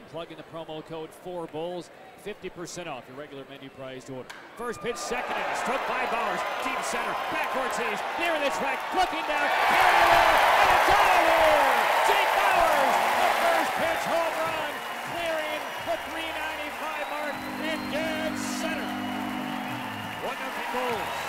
Plug in the promo code 4BULLS, 50% off your regular menu priced order. First pitch, second inning, struck by Bauers, deep center, backwards Hayes, near the track, looking down, carrying it over, and it's out of here! Jake Bauers, the first pitch home run, clearing the 395 mark in dead center. 1-0 Bulls.